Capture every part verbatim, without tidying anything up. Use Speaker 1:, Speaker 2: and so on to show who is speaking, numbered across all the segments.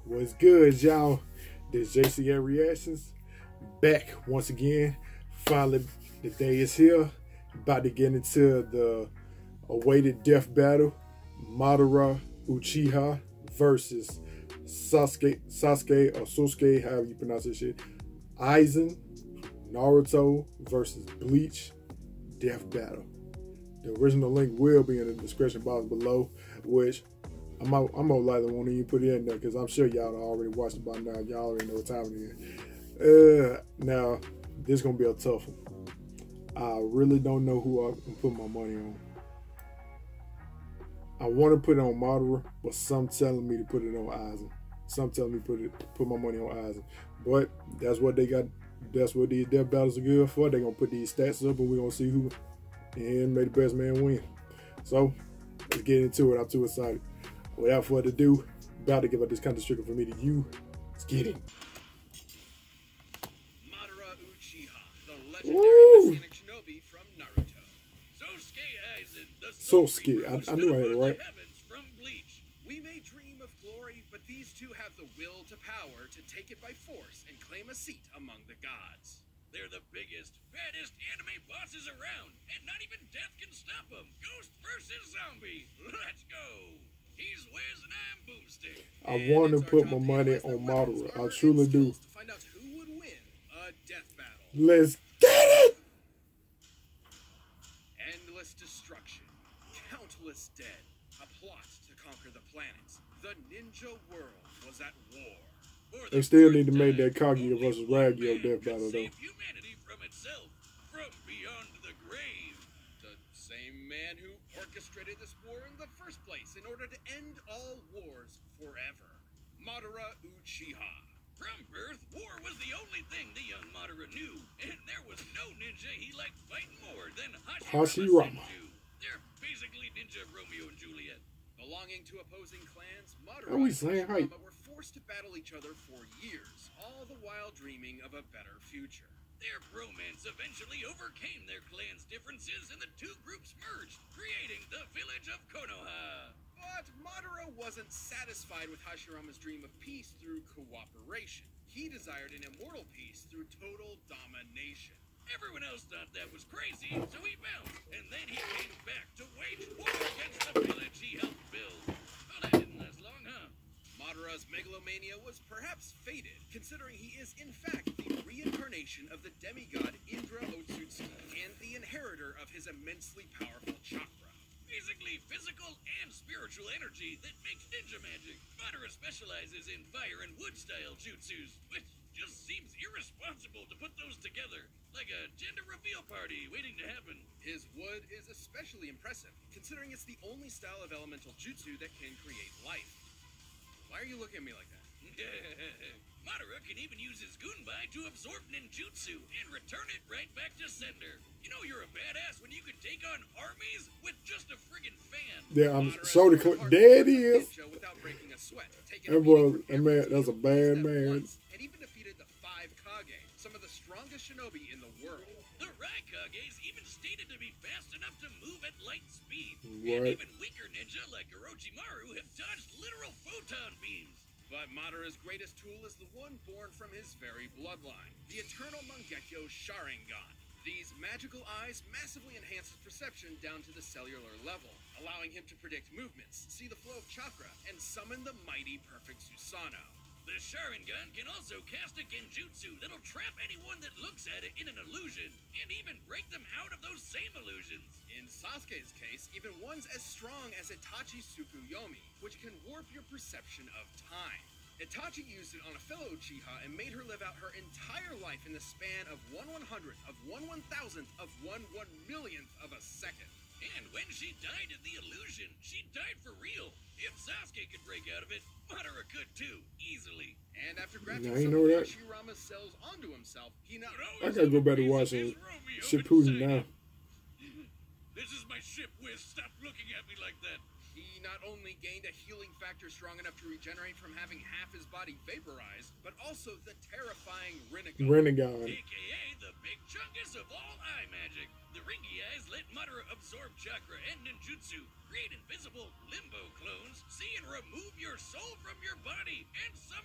Speaker 1: What's good, y'all? This J C A Reactions back once again. Finally, the day is here. About to get into the awaited death battle. Madara Uchiha versus Sasuke, Sasuke or Sasuke, however you pronounce this shit. Aizen, Naruto versus Bleach death battle. The original link will be in the description box below, which I'm out, I'm more likely won't even put it in there because I'm sure y'all already watched it by now. Y'all already know what time it is. Uh, now, this is going to be a tough one. I really don't know who I can put my money on. I want to put it on Madara, but some telling me to put it on Aizen. Some telling me to put it, put my money on Aizen. But that's what they got. That's what these death battles are good for. They're going to put these stats up and we're going to see who and may the best man win. So, let's get into it. I'm too excited. Without further ado, about to give up this counter stricken for me to you. Let's get it.
Speaker 2: Madara Uchiha, the legendary Messianic shinobi from Naruto. Sosuke Aizen, the
Speaker 1: Sosuke, I, I knew I had it right.
Speaker 2: Heavens from Bleach. We may dream of glory, but these two have the will to power to take it by force and claim a seat among the gods. They're the biggest, baddest anime bosses around, and not even death can stop them. Ghost versus zombie. Let's go. He's Wiz and I'm Boomstick.
Speaker 1: I want to put my money on Madara. I truly do.
Speaker 2: To find out who would win a death battle.
Speaker 1: Let's get it!
Speaker 2: Endless destruction, countless dead, a plot to conquer the planets. The ninja world was at war.
Speaker 1: They still need to make that Kaguya versus Ragyo death battle though.
Speaker 2: Save humanity from itself, from beyond the grave. The same man who orchestrated this war in the first place in order to end all wars forever. Madara Uchiha. From birth, war was the only thing the young Madara knew, and there was no ninja he liked fighting more than Hashirama.
Speaker 1: Hashirama.
Speaker 2: They're basically ninja Romeo and Juliet. Belonging to opposing clans, Madara
Speaker 1: Are we
Speaker 2: and
Speaker 1: saying right?
Speaker 2: Hashirama were forced to battle each other for years, all the while dreaming of a better future. Their bromance eventually overcame their clan's differences and the two groups merged, creating the village of Konoha. But Madara wasn't satisfied with Hashirama's dream of peace through cooperation. He desired an immortal peace through total domination. Everyone else thought that was crazy, so he bounced, and then he came back to wage war against the village he helped build. Well, that didn't last long, huh? Madara's megalomania was perhaps faded, considering he is in fact the reincarnation of the demigod Indra Otsutsuki and the inheritor of his immensely powerful chakra. Basically physical and spiritual energy that makes ninja magic. Madara specializes in fire and wood style jutsus, which just seems irresponsible to put those together, like a gender reveal party waiting to happen. His wood is especially impressive, considering it's the only style of elemental jutsu that can create life. Why are you looking at me like that? Madara can even use his gunbai to absorb ninjutsu and return it right back to sender. You know you're a badass when you can take on armies with just a friggin' fan.
Speaker 1: Yeah, I'm so the there it is.
Speaker 2: Without breaking a sweat,
Speaker 1: that boy, that man, that's a bad man.
Speaker 2: And even defeated the five Kage, some of the strongest shinobi in the world. The Raikages even stated to be fast enough to move at light speed.
Speaker 1: What?
Speaker 2: And even weaker ninja like Orochimaru have dodged literal photon beams. But Madara's greatest tool is the one born from his very bloodline, the eternal Mangekyo Sharingan. These magical eyes massively enhance his perception down to the cellular level, allowing him to predict movements, see the flow of chakra, and summon the mighty perfect Susanoo. The Sharingan can also cast a genjutsu that'll trap anyone that looks at it in an illusion, and even break them out of those same illusions. In Sasuke's case, even ones as strong as Itachi Tsukuyomi, which can warp your perception of time. Itachi used it on a fellow Uchiha and made her live out her entire life in the span of one one hundredth of one one thousandth of one one millionth of a second. And when she died in the illusion, she died for real. If Sasuke could break out of it, Madara could too, easily. And after grafting some of Hashirama's cells onto himself, he not
Speaker 1: I gotta go back to watching Shippuden now.
Speaker 2: This is my ship, Wiz. Stop looking at me like that. He not only gained a healing factor strong enough to regenerate from having half his body vaporized, but also the terrifying Rinnegan.
Speaker 1: Rinnegan.
Speaker 2: A K A the big chungus of all eye magic. The ringy eyes let Madara absorb chakra and ninjutsu, create invisible limbo clones, see and remove your soul from your body, and summon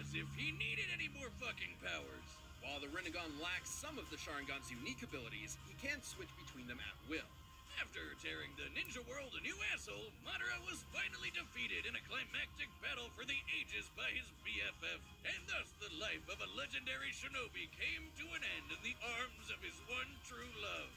Speaker 2: as if he needed any more fucking powers. While the Rinnegan lacks some of the Sharingan's unique abilities, he can switch between them at will. After tearing the ninja world a new asshole, Madara was finally defeated in a climactic battle for the ages by his B F F, and thus the life of a legendary shinobi came to an end in the arms of his one true love.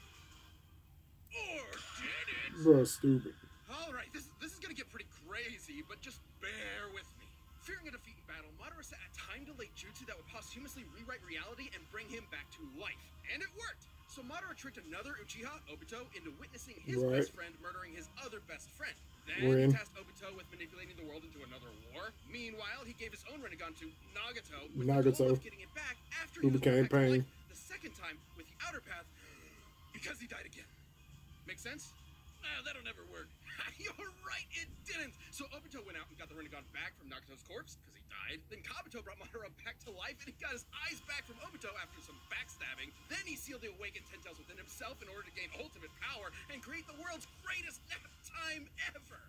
Speaker 2: Or did it?
Speaker 1: Bro, stupid.
Speaker 3: Alright, this, this is gonna get pretty crazy, but just bear with me. Fearing a defeat in battle, Madara set a time-delayed jutsu that would posthumously rewrite reality and bring him back to life. And it worked! So Madara tricked another Uchiha, Obito, into witnessing his
Speaker 1: right.
Speaker 3: best friend murdering his other best friend. Then
Speaker 1: Rin.
Speaker 3: he tasked Obito with manipulating the world into another war. Meanwhile, he gave his own Rinnegan to Nagato with
Speaker 1: Nagato,
Speaker 3: the goal of getting it back after
Speaker 1: who
Speaker 3: he was
Speaker 1: became
Speaker 3: brought back to
Speaker 1: Pain.
Speaker 3: life the second time with the outer path because he died again. Make sense?
Speaker 2: Nah, that'll never work.
Speaker 3: You're right, it didn't! So Obito went out and got the Rinnegan back from Nagato's corpse, because he died. Then Kabuto brought Madara back to life, and he got his eyes back from Obito after some backstabbing. Then he sealed the awakened Ten Tails within himself in order to gain ultimate power and create the world's greatest nap time ever!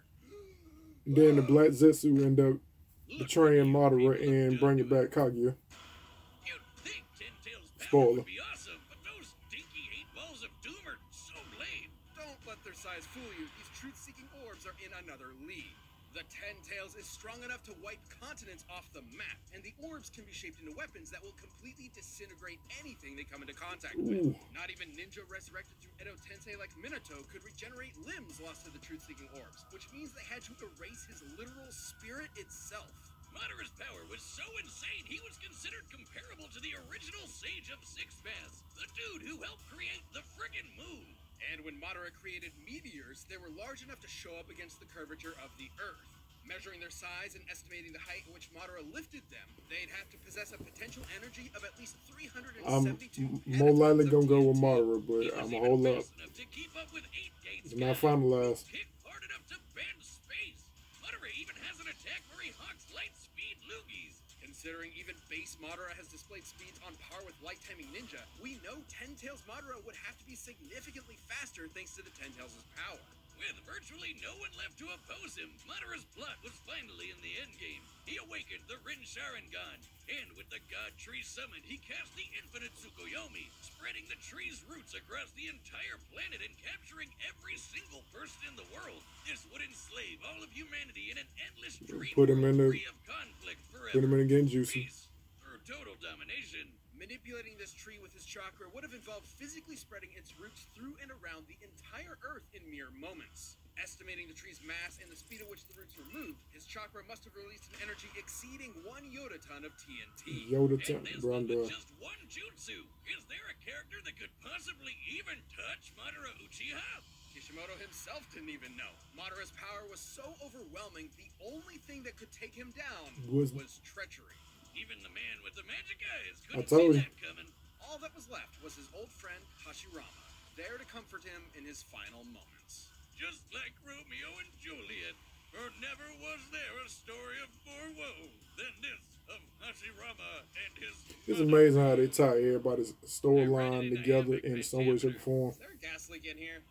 Speaker 1: Then the Black Zetsu end up betraying Madara and bringing back Kaguya.
Speaker 2: You'd think Ten Tails' power
Speaker 1: Spoiler.
Speaker 2: would be awesome, but those stinky eight balls of doom are so lame.
Speaker 3: Don't let their size fool you. These truth-seeking orbs are in another league. The Ten Tails is strong enough to wipe continents off the map, and the orbs can be shaped into weapons that will completely disintegrate anything they come into contact with.
Speaker 1: Ooh.
Speaker 3: Not even ninja resurrected through Edo Tensei like Minato could regenerate limbs lost to the truth-seeking orbs, which means they had to erase his literal spirit itself.
Speaker 2: Madara's power was so insane, he was considered comparable to the original Sage of Six Paths, the dude who helped create the friggin' moon.
Speaker 3: And when Madara created meteors, they were large enough to show up against the curvature of the Earth. Measuring their size and estimating the height at which Madara lifted them, they'd have to possess a potential energy of at least three hundred seventy-two
Speaker 1: I'm more likely gonna go with Madara,
Speaker 2: He
Speaker 1: but
Speaker 2: was
Speaker 1: I'm
Speaker 2: even
Speaker 1: gonna hold up.
Speaker 2: fast enough to keep up with eight gates
Speaker 1: It's not
Speaker 2: guy,
Speaker 1: finalized.
Speaker 2: who kicked hard enough to bend space. Madara even has an attack where he hawks light speed loogies.
Speaker 3: Considering even base Madara has displayed speeds on par with Light Timing Ninja, we know Ten Tails Madara would have to be significantly faster thanks to the Ten Tails' power.
Speaker 2: With virtually no one left to oppose him, Madara's plot was finally in the endgame. He awakened the Rin Sharingan, and with the God Tree summoned, he cast the Infinite Tsukuyomi, spreading the tree's roots across the entire planet and capturing every single person in the world. This would enslave all of humanity in an endless dream
Speaker 1: Put him in the-
Speaker 2: free of conflict forever.
Speaker 1: Put him in the Genjutsu.
Speaker 2: Peace through total domination.
Speaker 3: Manipulating this tree with his chakra would have involved physically spreading its roots through and around the entire Earth in mere moments. Estimating the tree's mass and the speed at which the roots were moved, his chakra must have released an energy exceeding one yotaton of T N T.
Speaker 1: Yotaton,
Speaker 2: And this
Speaker 1: Branda.
Speaker 2: was just one jutsu. Is there a character that could possibly even touch Madara Uchiha?
Speaker 3: Kishimoto himself didn't even know. Madara's power was so overwhelming, the only thing that could take him down
Speaker 1: Was-
Speaker 3: was treachery.
Speaker 2: Even the man with the magic eyes
Speaker 1: I
Speaker 2: couldn't
Speaker 1: told
Speaker 2: see
Speaker 1: you.
Speaker 2: that coming.
Speaker 3: All that was left was his old friend Hashirama, there to comfort him in his final moments.
Speaker 2: Just like Romeo and Juliet, for never was there a story of more woe than this of Hashirama and his
Speaker 1: It's
Speaker 2: mother.
Speaker 1: amazing how they tie everybody's storyline together in some way, shape, or form.
Speaker 3: Is there a gas leak in here?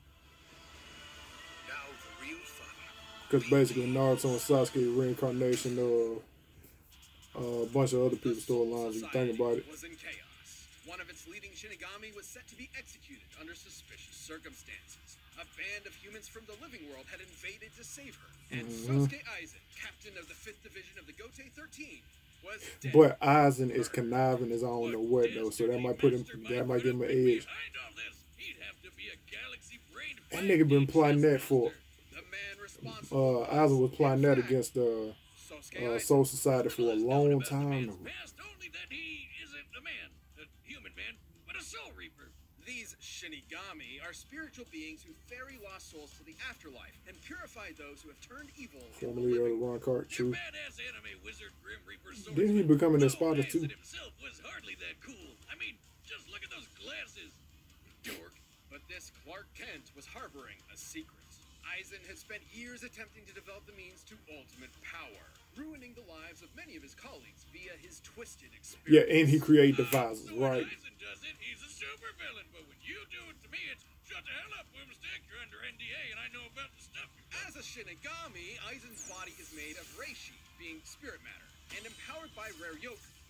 Speaker 2: Now the real fun.
Speaker 1: Because basically Naruto and Sasuke reincarnation of uh, a bunch of other people's storylines. If you think about it.
Speaker 3: Was in chaos. One of its leading Shinigami was set to be executed under suspicious circumstances. A band of humans from the living world had invaded to save her, and
Speaker 1: Mhm.
Speaker 3: Sosuke Aizen, captain of the fifth division of the Gotei thirteen, was dead.
Speaker 1: But Aizen is conniving as I don't know what though, so that might put him, that might give him an edge.
Speaker 2: Behind all this, he'd have to be a galaxy-brained
Speaker 1: That nigga been plotting that for.
Speaker 3: The man responsible.
Speaker 1: Uh, Aizen was plotting that against the
Speaker 3: Sosuke
Speaker 1: uh,
Speaker 3: Aizen.
Speaker 1: Soul Society for a
Speaker 2: Little is known
Speaker 1: long
Speaker 2: about the
Speaker 1: time.
Speaker 2: man's
Speaker 1: now.
Speaker 2: past, only that he isn't a man, a human man, but a soul reaper.
Speaker 3: These Shinigami are spiritual beings who ferry lost souls to the afterlife and purify those who have turned evil in the
Speaker 1: Formerly of
Speaker 3: living
Speaker 1: the Ron Cart,
Speaker 2: Your
Speaker 1: true.
Speaker 2: badass anime wizard Grim Reaper swordsman.
Speaker 1: Didn't he become an
Speaker 2: Though
Speaker 1: Espada too?
Speaker 2: Aizen himself was hardly that cool. I mean, just look at those glasses. Dork.
Speaker 3: But this Clark Kent was harboring a secret. Aizen had spent years attempting to develop the means to ultimate power, ruining the lives of many of his colleagues via his twisted experience.
Speaker 1: Yeah, and he created the
Speaker 2: Ah,
Speaker 1: visors,
Speaker 2: so when
Speaker 1: right?
Speaker 2: Aizen does it, he's a super villain. But when you do it to me, it's shut the hell up. We're mistake. You're under N D A, and I know about the stuff you've done.
Speaker 3: As a Shinigami, Aizen's body is made of reishi, being spirit matter, and empowered by rare yoku,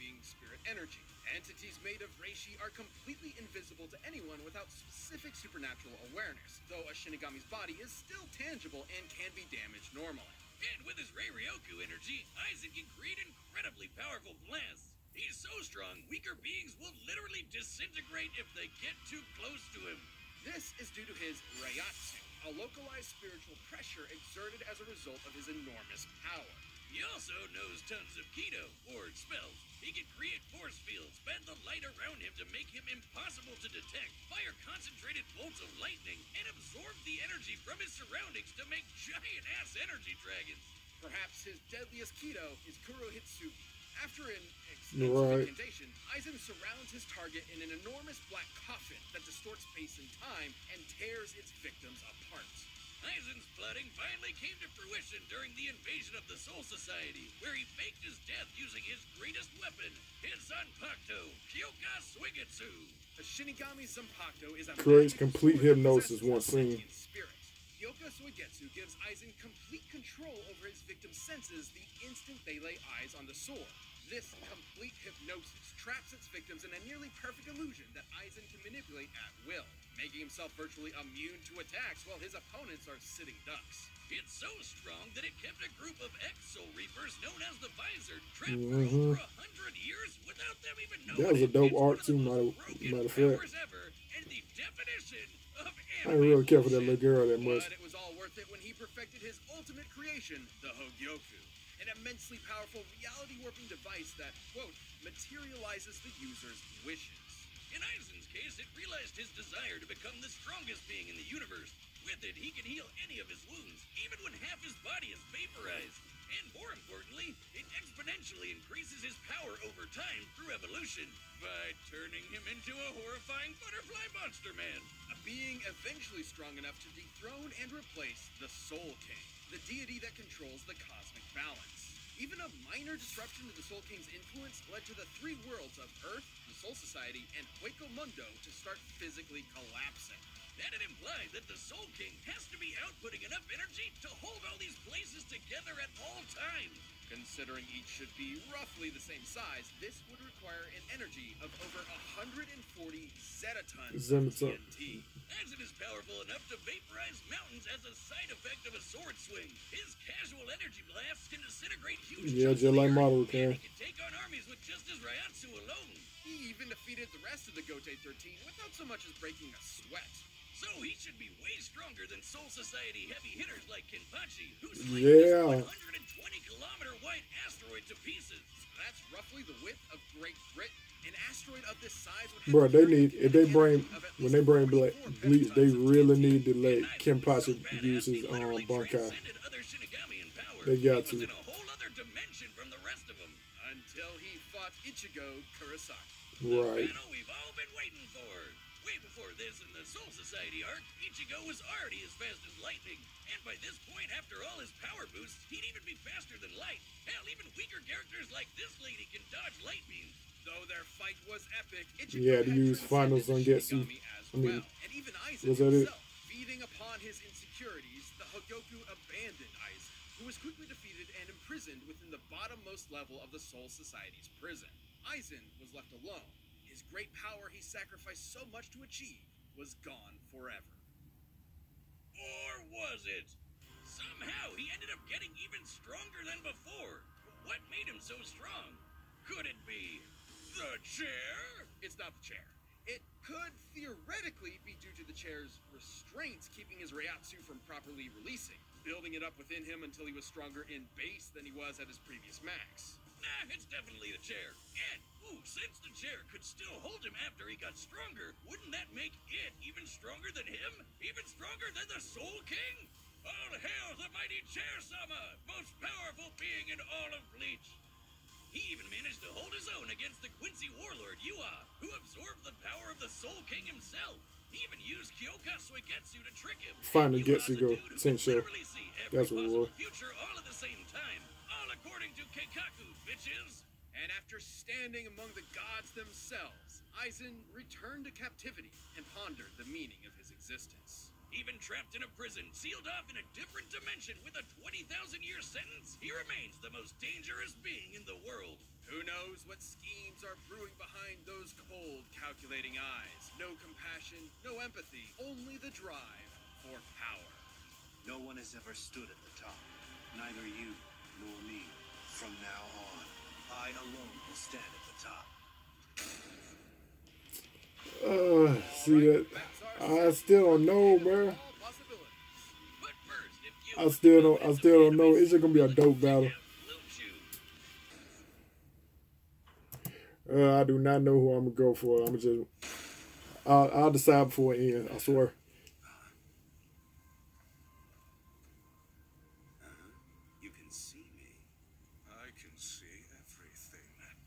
Speaker 3: being spirit energy. Entities made of reishi are completely invisible to anyone without specific supernatural awareness, though a Shinigami's body is still tangible and can be damaged normally.
Speaker 2: And with his Rei Ryoku energy, Aizen can create incredibly powerful blasts. He's so strong, weaker beings will literally disintegrate if they get too close to him.
Speaker 3: This is due to his Reiatsu, a localized spiritual pressure exerted as a result of his enormous power.
Speaker 2: He also knows tons of Kido, or spells. He can create force fields, bend the light around him to make him impossible to detect, fire concentrated bolts of lightning, and absorb the energy from his surroundings to make giant-ass energy dragons.
Speaker 3: Perhaps his deadliest Kido is Kurohitsugi. After an extensive
Speaker 1: Right.
Speaker 3: incantation, Aizen surrounds his target in an enormous black coffin that distorts space and time and tears its victims apart.
Speaker 2: Aizen's plotting finally came to fruition during the invasion of the Soul Society, where he faked his death using his greatest weapon, his Zanpakuto, Kyoka Suigetsu.
Speaker 3: A Shinigami Zanpakuto is a
Speaker 1: Creates
Speaker 3: magical
Speaker 1: complete
Speaker 3: sword that
Speaker 1: hypnosis
Speaker 3: possesses
Speaker 1: once
Speaker 3: a
Speaker 1: seen.
Speaker 3: sentient spirit. Kyoka Suigetsu gives Aizen complete control over his victim's senses the instant they lay eyes on the sword. This complete hypnosis traps its victims in a nearly perfect illusion that Aizen can manipulate at will, making himself virtually immune to attacks while his opponents are sitting ducks.
Speaker 2: It's so strong that it kept a group of ex-Soul Reapers known as the Visor trapped
Speaker 1: Mhm.
Speaker 2: for over a hundred years without them even knowing
Speaker 1: That was a
Speaker 2: it.
Speaker 1: dope
Speaker 2: It's
Speaker 1: art
Speaker 2: one of the
Speaker 1: too,
Speaker 2: most
Speaker 1: matter,
Speaker 2: broken
Speaker 1: matter of fact.
Speaker 2: powers ever, and the definition of
Speaker 1: I didn't really care for that little girl that much.
Speaker 3: But it was all worth it when he perfected his ultimate creation, the Hogyoku, an immensely powerful reality-warping device that, quote, materializes the user's wishes.
Speaker 2: In Aizen's case, it realized his desire to become the strongest being in the universe. With it, he can heal any of his wounds, even when half his body is vaporized. And more importantly, it exponentially increases his power over time through evolution by turning him into a horrifying butterfly monster man.
Speaker 3: A being eventually strong enough to dethrone and replace the Soul King, the deity that controls the cosmic balance. Even a minor disruption to the Soul King's influence led to the three worlds of Earth, the Soul Society, and Hueco Mundo to start physically collapsing.
Speaker 2: That'd imply that the Soul King has to be outputting enough energy to hold all these places together at all times.
Speaker 3: Considering each should be roughly the same size, this would require an energy of over one hundred forty zetatons of
Speaker 1: Zettaton.
Speaker 3: T N T.
Speaker 2: Aizen is powerful enough to vaporize mountains as a side effect of a sword swing. His casual energy blasts can disintegrate huge
Speaker 1: Yeah,
Speaker 2: chunks
Speaker 1: just
Speaker 2: of the
Speaker 1: like
Speaker 2: earth,
Speaker 1: Madara
Speaker 2: and
Speaker 1: can.
Speaker 2: he can take on armies with just his Ryatsu alone.
Speaker 3: He even defeated the rest of the Gote thirteen without so much as breaking a sweat.
Speaker 2: So he should be way stronger than Soul Society heavy hitters like Kenpachi, who slayed
Speaker 1: Yeah.
Speaker 2: this one hundred twenty kilometer wide asteroid to pieces.
Speaker 3: That's roughly the width of Great Britain. An asteroid of this size would have
Speaker 1: Bro,
Speaker 3: to
Speaker 1: they
Speaker 3: carry
Speaker 1: need if they
Speaker 3: kinetic
Speaker 1: bring
Speaker 3: energy of at
Speaker 1: when
Speaker 3: least
Speaker 1: they bring Ble-
Speaker 3: forty-four
Speaker 1: Bleach, they
Speaker 3: pegatons of
Speaker 1: really
Speaker 3: T N T.
Speaker 1: need to let
Speaker 2: And Aizen
Speaker 1: Kenpachi
Speaker 2: was so badass,
Speaker 1: use
Speaker 2: he
Speaker 1: his um
Speaker 2: literally
Speaker 1: Bankai.
Speaker 2: transcended other Shinigami in power.
Speaker 1: They got
Speaker 2: he was
Speaker 1: to.
Speaker 2: in a whole other dimension from the rest of them.
Speaker 3: Until he fought Ichigo Kurosaki.
Speaker 1: Right.
Speaker 2: The battle we've all been waiting for. Way before this in the Soul Society arc, Ichigo was already as fast as lightning. And by this point, after all his power boosts, he'd even be faster than light. Hell, even weaker characters like this lady can dodge light beams.
Speaker 3: Though their fight was epic, Ichigo
Speaker 1: Yeah, to
Speaker 3: had
Speaker 1: use final
Speaker 3: transcended
Speaker 1: Zangetsu.
Speaker 3: Shinigami as
Speaker 1: I mean,
Speaker 3: well. And even Aizen
Speaker 1: was that it?
Speaker 3: himself, feeding upon his insecurities, the Hogyoku abandoned Aizen, who was quickly defeated and imprisoned within the bottommost level of the Soul Society's prison. Aizen was left alone. His great power he sacrificed so much to achieve was gone forever.
Speaker 2: Or was it? Somehow he ended up getting even stronger than before. What made him so strong? Could it be the chair?
Speaker 3: It's not the chair. It could theoretically be due to the chair's restraints keeping his Reiatsu from properly releasing, building it up within him until he was stronger in base than he was at his previous max.
Speaker 2: Nah, it's definitely the chair. And, ooh, since the chair could still hold him after he got stronger, wouldn't that make it even stronger than him? Even stronger than the Soul King? All hail the mighty Chair-sama, most powerful being in all of Bleach. He even managed to hold his own against the Quincy warlord Yua, who absorbed the power of the Soul King himself. He even used Kyoka Suigetsu to trick him.
Speaker 1: Finally
Speaker 2: And
Speaker 1: gets
Speaker 2: Yua's
Speaker 1: to
Speaker 2: a
Speaker 1: go.
Speaker 2: dude who
Speaker 1: Ten
Speaker 2: can
Speaker 1: show.
Speaker 2: literally see every
Speaker 1: That's what it
Speaker 2: possible
Speaker 1: was.
Speaker 2: future all at the same time. All according to Keikaku, bitches.
Speaker 3: And after standing among the gods themselves, Aizen returned to captivity and pondered the meaning of his existence.
Speaker 2: Even trapped in a prison, sealed off in a different dimension with a twenty thousand year sentence, he remains the most dangerous being in the world. Who knows what schemes are brewing behind those cold, calculating eyes? No compassion, no empathy, only the drive for power.
Speaker 4: No one has ever stood at the top. Neither you nor me. From now on, I alone will stand at the top.
Speaker 1: Uh, see that? I still don't know, bro. I still don't. I still don't know. It's just gonna be a dope battle. Uh, I do not know who I'm gonna go for. I'm just. I'll, I'll decide before it ends. I swear.
Speaker 4: You can see me. I can see everything.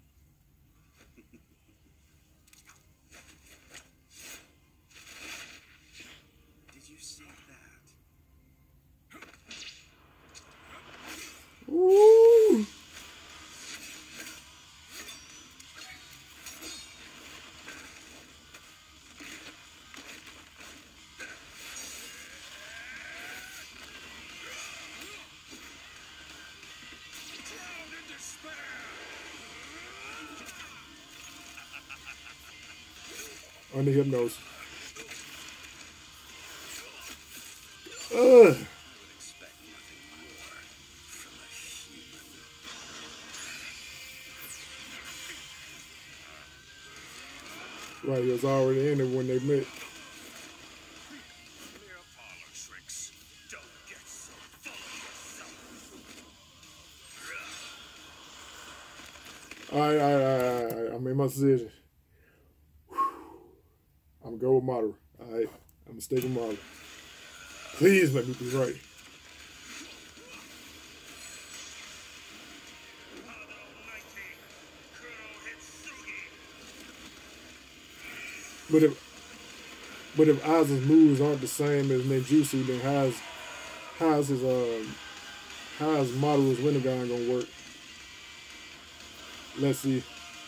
Speaker 4: Did you see that?
Speaker 1: Woo! Under hypnosis. Ugh. Right, it was already in it when they met. Alright, alright, alright, alright. I made my decision. I'm gonna go with Madara. Alright, I'm gonna stay with Madara. Please let me be right. But if but if Aizen's moves aren't the same as ninjutsu, then how's how's his uh how's Madara's Rinnegan gonna work? Let's see.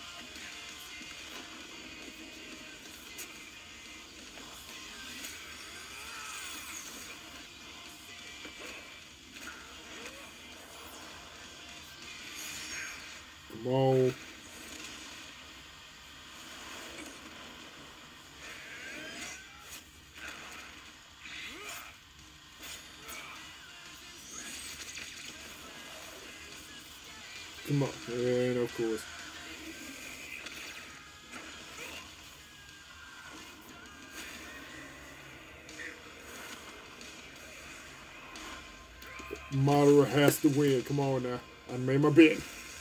Speaker 1: Come on. Come on. And of course. Madara has to win. Come on now. I made my bet.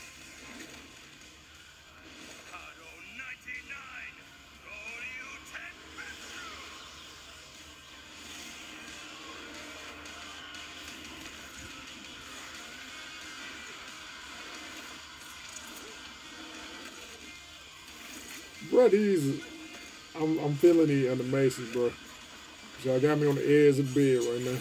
Speaker 1: Bro, these, I'm, I'm feeling the animations, bro. Y'all got me on the edge of the bed right now.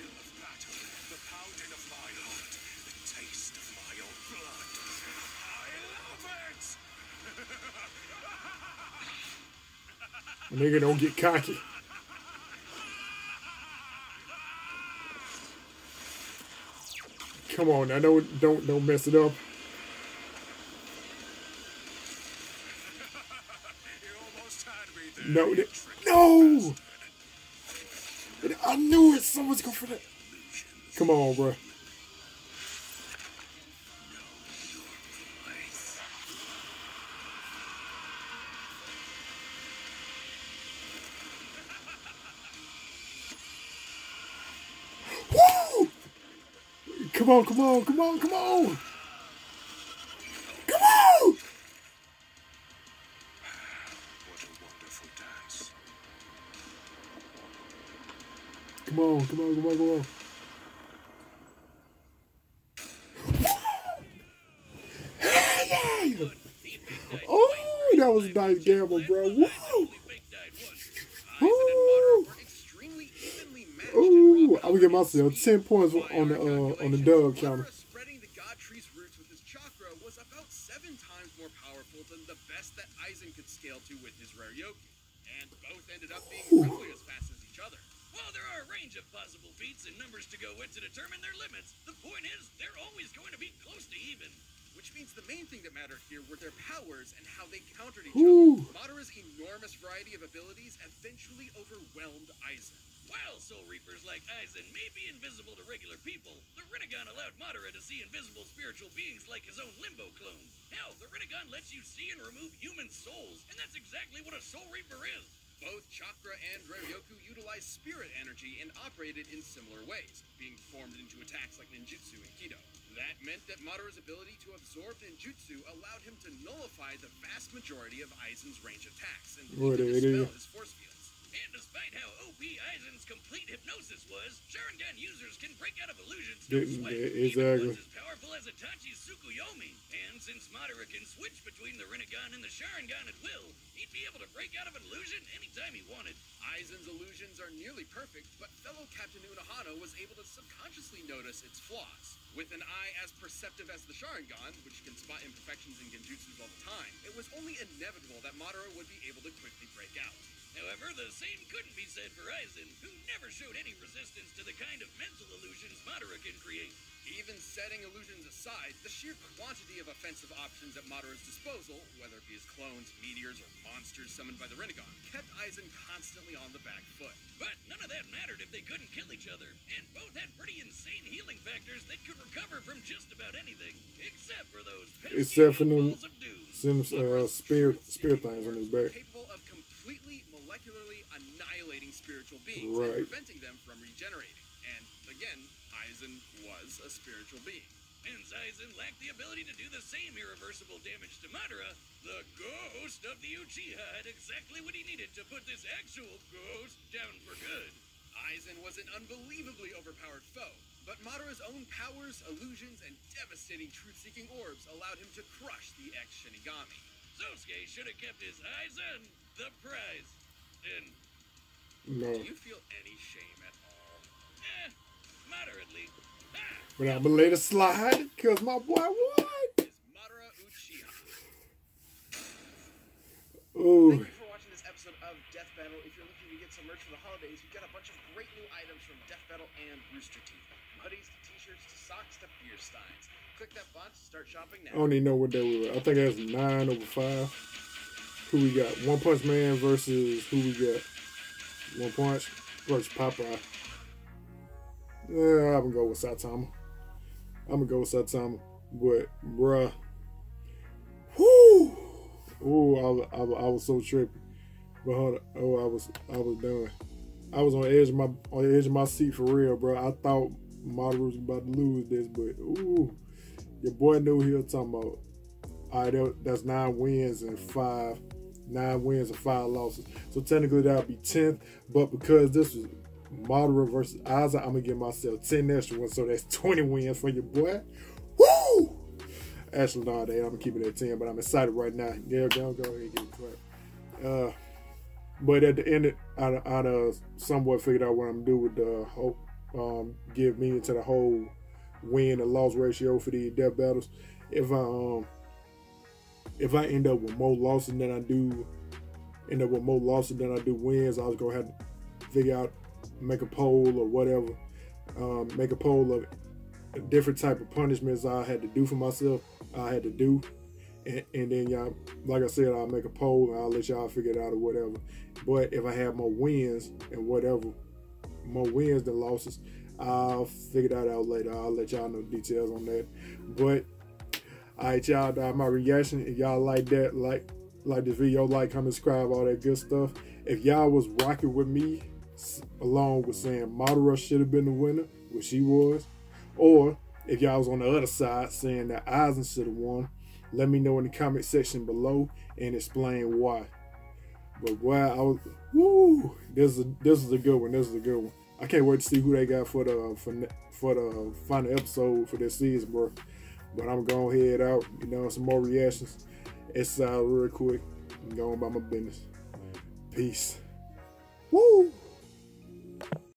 Speaker 1: Nigga, don't get cocky. Come on now, don't don't don't mess it up. No, no! I knew it. Someone's going for that. Come on, bro. Woo! Come on, come on, come on, come on! Come on! Come on, come on, come on, come on. Hey! Oh, that was a nice gamble, bro. Woo! Woo! Ooh, I would give myself ten points on the uh, on the dub counter.
Speaker 2: Spreading the god tree's roots with his chakra was about seven times more powerful than the best that Aizen could scale to with his rare Yoki, and both ended up being roughly as fast as each other. While there are a range of possible feats and numbers to go with to determine their limits, the point is they're always going to be close to even.
Speaker 3: Which means the main main thing that mattered here were their powers and how they countered each
Speaker 1: Woo.
Speaker 3: other. Madara's enormous variety of abilities eventually overwhelmed Aizen.
Speaker 2: While Soul Reapers like Aizen may be invisible to regular people, the Rinnegan allowed Madara to see invisible spiritual beings like his own Limbo clone. Hell, the Rinnegan lets you see and remove human souls, and that's exactly what a Soul Reaper is.
Speaker 3: Both Chakra and Ryoku utilized spirit energy and operated in similar ways, being formed into attacks like ninjutsu and kido. That meant that Madara's ability to absorb ninjutsu allowed him to nullify the vast majority of Aizen's range attacks and
Speaker 1: What
Speaker 3: even
Speaker 1: it
Speaker 3: dispel
Speaker 1: is.
Speaker 3: his force fields.
Speaker 2: And despite how O P Aizen's complete hypnosis was, Sharingan users can break out of illusions no
Speaker 1: Yeah,
Speaker 2: sweat,
Speaker 1: yeah,
Speaker 2: even
Speaker 1: exactly.
Speaker 2: ones as powerful as Itachi's Tsukuyomi. And since Madara can switch between the Rinnegan and the Sharingan at will, he'd be able to break out of an illusion anytime he wanted.
Speaker 3: Aizen's illusions are nearly perfect, but fellow Captain Unohana was able to subconsciously notice its flaws. With an eye as perceptive as the Sharingan, which can spot imperfections in genjutsus all the time, it was only inevitable that Madara would be able to quickly break out.
Speaker 2: However, the same couldn't be said for Aizen, who never showed any resistance to the kind of mental illusions Madara can create.
Speaker 3: Even setting illusions aside, the sheer quantity of offensive options at Madara's disposal, whether it be his clones, meteors, or monsters summoned by the Rinnegan, kept Aizen constantly on the back foot.
Speaker 2: But none of that mattered if they couldn't kill each other, and both had pretty insane healing factors that could recover from just about anything, except for those pesky
Speaker 1: Except for them
Speaker 2: balls of doom.
Speaker 1: some uh, spear spear things on his back.
Speaker 3: Capable of completely molecularly annihilating spiritual beings
Speaker 1: Right.
Speaker 3: and preventing them from regenerating. And again, Aizen was a spiritual being.
Speaker 2: Since Aizen lacked the ability to do the same irreversible damage to Madara, the ghost of the Uchiha had exactly what he needed to put this actual ghost down for good.
Speaker 3: Aizen was an unbelievably overpowered foe, but Madara's own powers, illusions, and devastating truth-seeking orbs allowed him to crush the ex-Shinigami.
Speaker 2: Sosuke should have kept his eyes on the prize. And
Speaker 1: No.
Speaker 3: Do you feel any shame at all?
Speaker 2: eh, moderately. Ha!
Speaker 1: But I'm gonna let it slide because my boy won.
Speaker 3: Is Madara Uchiha.
Speaker 1: Ooh.
Speaker 3: Thank you for watching this episode of Death Battle. If you're looking to get some merch for the holidays, we've got a bunch of great new items from Death Battle and Rooster Teeth. From hoodies to t-shirts to socks to beer steins. Click that button to start shopping now.
Speaker 1: I don't even know what they were. I think that's nine over five. Who we got? One Punch Man versus who we got? One Punch versus Popeye. Yeah, I'm gonna go with Saitama. I'm gonna go with Saitama. But, bruh. Whoo! Ooh, I, was- I, was- I was so trippy. But hold on. Oh, I was I was done. I was on the edge of my on the edge of my seat for real, bro. I thought Madara was about to lose this, but ooh, your boy knew he was talking about. All right, that, that's nine wins and five, nine wins and five losses. So technically that would be tenth. But because this was Madara versus Aizen, I'm gonna give myself ten extra ones, so that's twenty wins for your boy. Woo! Actually, no, they, I'm keeping it at ten, but I'm excited right now. Yeah, go go ahead and get it. Uh, but at the end, I I uh, somewhat figured out what I'm gonna do with the whole, um, give meaning to the whole win and loss ratio for the death battles. If I um if I end up with more losses than I do, end up with more losses than I do wins, I was gonna have to figure out, make a poll or whatever, um, make a poll of a different type of punishments I had to do for myself. I had to do, and, and then y'all, like I said, I'll make a poll and I'll let y'all figure it out or whatever. But if I have more wins and whatever, more wins than losses, I'll figure that out later. I'll let y'all know details on that. But all right, y'all, that's my reaction. If y'all like that, like like this video, like, comment, subscribe, all that good stuff. If y'all was rocking with me, along with saying Madara should have been the winner, which she was, or if y'all was on the other side saying that Aizen should have won, let me know in the comment section below and explain why. But boy, I was, woo, this is a, this is a good one. This is a good one. I can't wait to see who they got for the for, for the final episode for this season, bro. But I'm gonna head out, you know, some more reactions. It's uh, real quick. I'm going about my business. Peace. Woo!